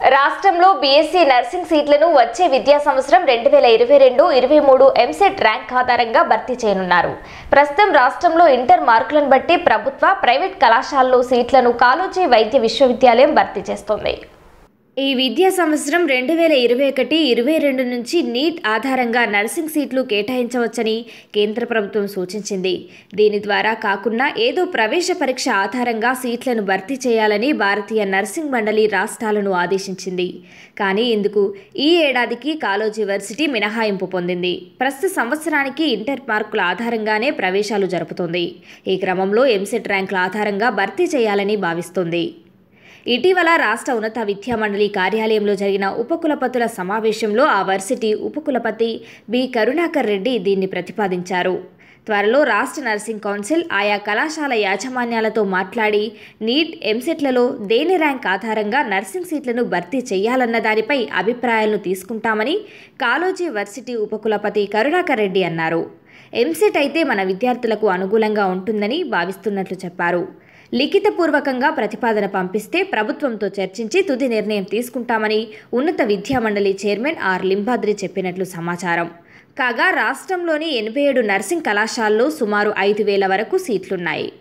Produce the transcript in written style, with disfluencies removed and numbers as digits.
రాష్ట్రంలో BSc nursing సీట్లను వచ్చే విద్యా సంవత్సరం 2022-23 ఎంసెట్ ర్యాంక్ ఆధారంగా భర్తీ చేయనున్నారు. ప్రస్తుతం రాష్ట్రంలో ఇంటర్ మార్కులను బట్టి ప్రభుత్వ, ప్రైవేట్ కళాశాలల్లో సీట్లను కాళోజీ వైద్య విశ్వవిద్యాలయం భర్తీ చేస్తోంది. ఈ విద్యా సంవత్సరం 2021-22 నుంచి నీట్ ఆధారంగా నర్సింగ్ సీట్లు కేటాయించవచ్చని కేంద్ర ప్రభుత్వం సూచించింది. దీని ద్వారా కాకుండా ఏదో ప్రవేశ పరీక్ష ఆధారంగా సీట్లను భర్తీ చేయాలని భారతీయ నర్సింగ్ మండలి రాష్ట్రాలను ఆదేశించింది. కానీ ఇందుకు ఈ ఏడాదికి కాళోజీ వర్సిటీ మినహాయింపు పొందింది. ప్రస్తుత సంవత్సరానికి ఇంటర్ మార్కుల ఆధారంగానే ప్రవేశాలు జరుపుతోంది. ఈ క్రమంలో ఎంసెట్ ర్యాంకుల ఆధారంగా భర్తీ చేయాలని భావిస్తోంది. ఇటీవల రాష్ట్ర ఉన్నత విద్యామండలి కార్యాలయంలో జరిగిన ఉపకులపతుల సమావేశంలో ఆ వర్సిటీ ఉపకులపతి బి కరుణాకర్ రెడ్డి దీన్ని ప్రతిపాదించారు. త్వరలో రాష్ట్ర నర్సింగ్ కౌన్సిల్ ఆయా కళాశాల యాజమాన్యాలతో మాట్లాడి నీట్, ఎంసెట్లలో దేని ర్యాంక్ ఆధారంగా నర్సింగ్ సీట్లను భర్తీ చేయాలన్న దానిపై అభిప్రాయాలను తీసుకుంటామని కాళోజీ వర్సిటీ ఉపకులపతి కరుణాకర్ రెడ్డి అన్నారు. ఎంసెట్ అయితే మన విద్యార్థులకు అనుకూలంగా ఉంటుందని భావిస్తున్నట్లు చెప్పారు. లిఖితపూర్వకంగా ప్రతిపాదన పంపిస్తే ప్రభుత్వంతో చర్చించి తుది నిర్ణయం తీసుకుంటామని ఉన్నత విద్యామండలి చైర్మన్ ఆర్ లింబాద్రి చెప్పినట్లు సమాచారం. కాగా రాష్ట్రంలోని 87 నర్సింగ్ కళాశాలల్లో సుమారు 5,000 వరకు సీట్లున్నాయి.